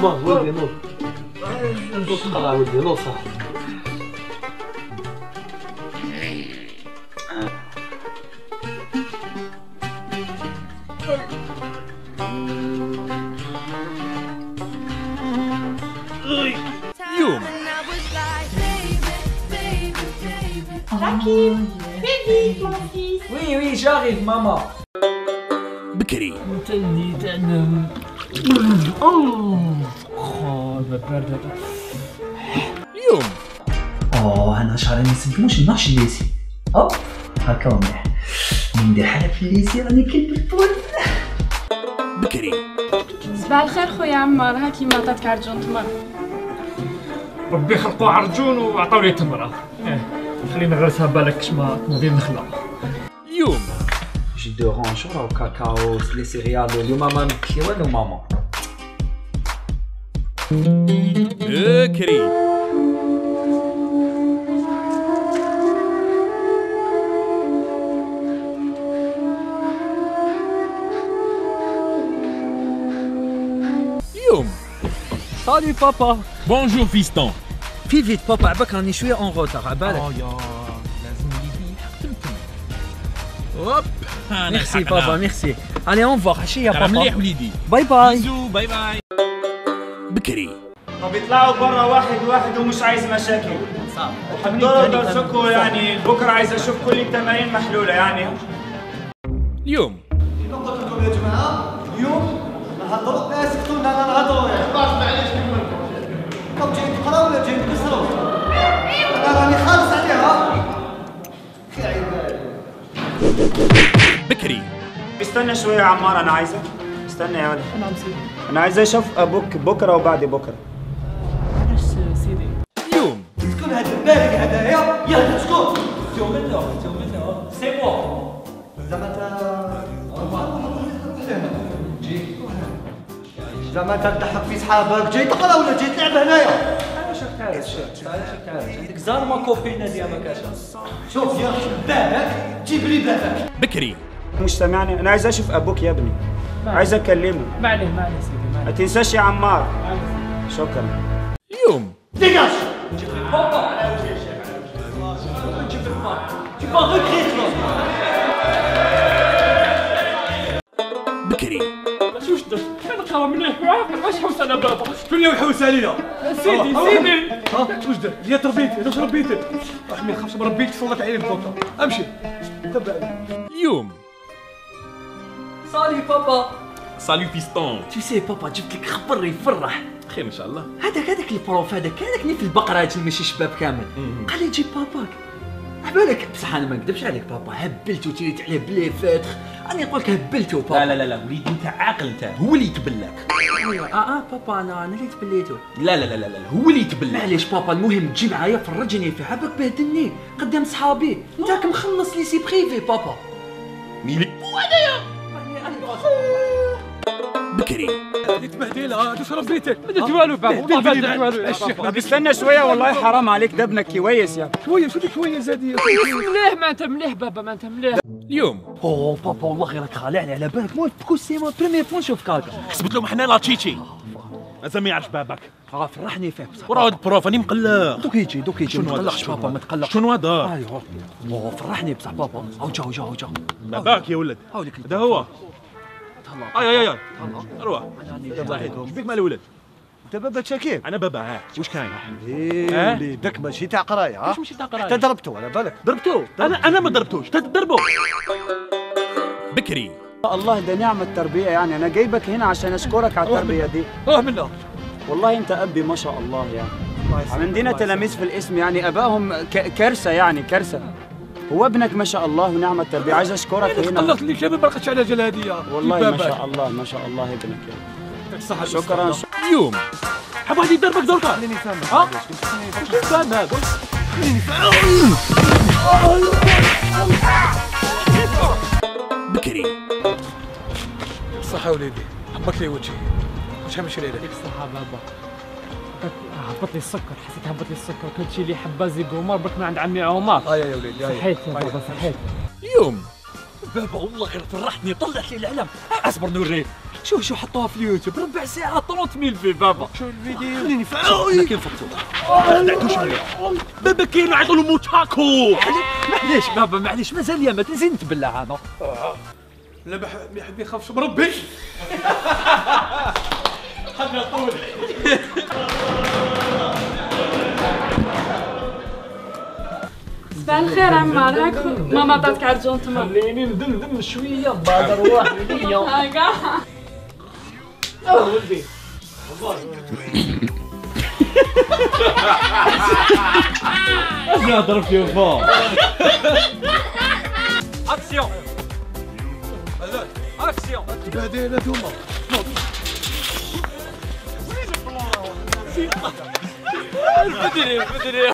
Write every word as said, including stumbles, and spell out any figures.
نوض ولدي نوض. نوض تقرا ولدي نوض صح. يوم Rakim, vite mon fils. Oui, oui, j'arrive, maman. بكري تنيت انا. اوه باردة. يوم اوه انا شعري ما نسمحلوش نمشي الليسي. هوب هكا مليح. ندير حاجه في الليسي راني كلب الطول. بكري صباح الخير خويا عمار، هاكي ما عطاتك عرجون تمر. ربي خلقوا عرجون وعطاولي تمرة. ايه خلينا نغرسها بالك كش ما نغدي نخلع. يوم جي دورانج وراو كاكاو لي سيريال اليوم ما نبكي والو ماما. بكري يوم سالي بابا. بونجور فيستون. في فيت بابا عباك راني شويه اون روتار عبالك. اه يا لازم وليدي حكمتم. هوب ميرسي بابا ميرسي. الي اون فوار عشيه بابا مليح بابا. وليدي. باي باي. بيزو باي باي. بكري طب يطلعوا برا واحد واحد ومش عايز مشاكل. حضروا درسكم يعني بكره عايز اشوف كل التمارين محلوله يعني. اليوم قلت لكم يا جماعه اليوم نهضروا ناس كلنا نهضروا يعني معليش كيف طب جايين تقراو ولا جايين تكسروا؟ انا راني خالص عليها. خي عيب بكري استنى شويه يا عمار انا عايزك. استنى يا ولد. نعم سيدي. انا عايز اشوف ابوك بكره وبعد بكره. علاش سيدي؟ اليوم شكون هذا البالغ هذايا؟ يلا شكون؟ تو منه تو منه سي موا. زعما انت جي زعما انت تضحك في صحابك جاي تقرا ولا جاي تلعب هنايا؟ انا شفت تعرف شفت تعرف عندك زار ما كوبينا ديال ما كاش. شوف يا اخي بابك جيب لي بابك. بكري مش سامعني؟ انا عايز اشوف ابوك يا ابني. عايز اكلمه. ما عليه ما عليه سيدي ما ما عليه. تنساش يا عمار. شكرا. اليوم ديجاج. بكري شوش درت؟ كنقرا مليح وعاقل واش حوس على بابا. شكون اللي يحوس عليا؟ سيدي سيدي. ها واش درت؟ يا تربيتي واش ربيتي؟ راح ما يخافش مربيك تصلك عليه الدكتور. امشي تبعني. اليوم سالي بابا. سالو فيستون. تو سي بابا جبت لك خبر يفرح. خير ان شاء الله. هذاك هذاك البروف هذاك هذاك اللي في البقره هذا ماشي شباب كامل. قال لي جيب باباك. عبالك بصح انا ما نكذبش عليك بابا هبلتو تيريت عليه بلي فاتخ. راني نقول لك هبلتو بابا. لا لا لا لا وليدي انت عاقل انت هو اللي يتبلاك. اه اه بابا انا انا اللي تبليتو. لا لا لا لا لا هو اللي يتبلاك. معليش بابا المهم تجي معايا فرجني في حبك بهدلني قدام صحابي. انت راك مخلص لي سي بريفي بابا. ميلي بكري هذه تبهديله واش ربيتك؟ ما درت والو بابا والله ما درت والو. طب استنى شويه والله حرام عليك دبنك كويس يا. شويه شو شويه زاديه. مليح ما انت مليح بابا ما انت مليح. اليوم اوه بابا والله غير راك خالعني على بالك مو بكو سي ما بريمير فوا نشوف كاكا. كسبت لهم حنا لا تشيتشي مازال ما يعرفش باباك. اه فرحني فيك بصح. وراه البروف راني مقلق. دوك يجي دوك يجي ما شنو هذا؟ تقلقش بابا ما تقلقش. شنو هذا؟ ايوا اوه فرحني بصح بابا. او جا او جا او جا باباك يا ولد هاوليك هذا هو. اي اي اي روح الله ايش بك مال الولد؟ انت باباك شاكيب؟ انا بابا ها واش كاين؟ ايه وليدك ماشي تاع قرايه ها؟ واش ماشي تاع قرايه؟ انت ضربته على بالك. ضربتو انا انا ما ضربتوش تضربوا. بكري الله ده نعمة التربية يعني أنا جايبك هنا عشان أشكرك على التربية دي. روح منه. والله أنت أبي ما شاء الله يعني. عندنا تلاميذ في الاسم يعني أبائهم ك- كارثة يعني كارثة. هو ابنك ما شاء الله ونعمة التربية عايز أشكرك هنا. خلصت لي شباب ما لقيتش على جل هدية. والله ما شاء الله ما شاء الله ابنك يعني. صح شكرا. اليوم حب واحد يضربك دركا. خليني فاهم. ها؟ خليني فاهم هذا. خليني فاهم. بكري صحة وليدي حبك لي وجهي. واش حمشي ليلة؟ الصحة بابا. هبط لي السكر حسيت هبط لي السكر كنت شي لي حبازي قمر برك من عند عمي عمر. اه يا وليدي. صحيت يا بابا صحيت. اليوم بابا والله غير فرحتني، طلعت لي الاعلام. اصبر نوريك. شو شو حطوها في اليوتيوب ربع ساعه ثلاثمية ألف بابا. شو الفيديو؟ خليني فاهم. كيف فطور؟ ما عندوش بابا كاين عيطوا له موتاكو. معليش بابا معليش مازال يا ما تنزلت بالله انا. لا ما يحب يخافش بربي. خلنا طول. صباح الخير عمار، هاك ماما عطاتك عرجون تما. خليني ندمدم شويه بعد رواح ليا. هاكا. اه ولدي. اش نهضر فيه فوق؟ اكسيون. اكسيون. بعدين هذوما. بدري بدري.